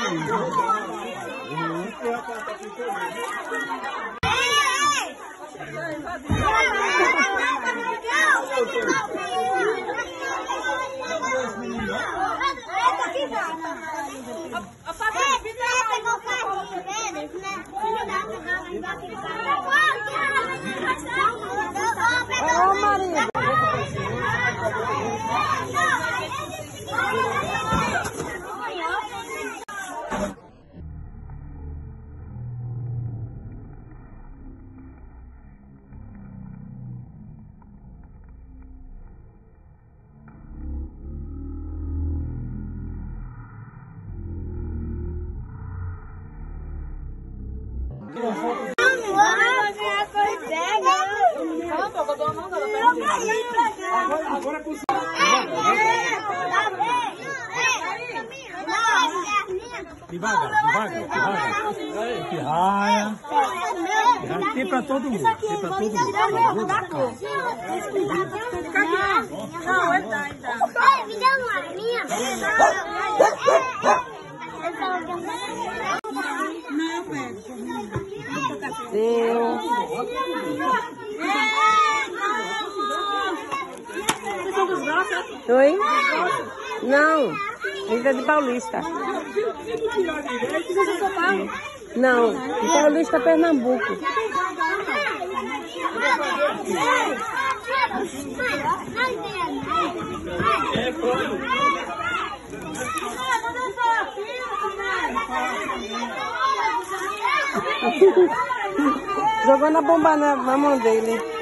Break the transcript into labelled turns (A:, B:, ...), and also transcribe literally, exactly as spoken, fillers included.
A: Ô, Maria.
B: Agora com devagar, devagar, devagar. Pirraia. Tem pra todo mundo. Tem pra todo mundo.
C: Não, ele dá, ele dá. Me dá uma minha. Não, velho.
A: Deu. Oi? Não, ele é de Paulista. Não, de Paulista, Pernambuco. Jogou na bomba na, na mão dele.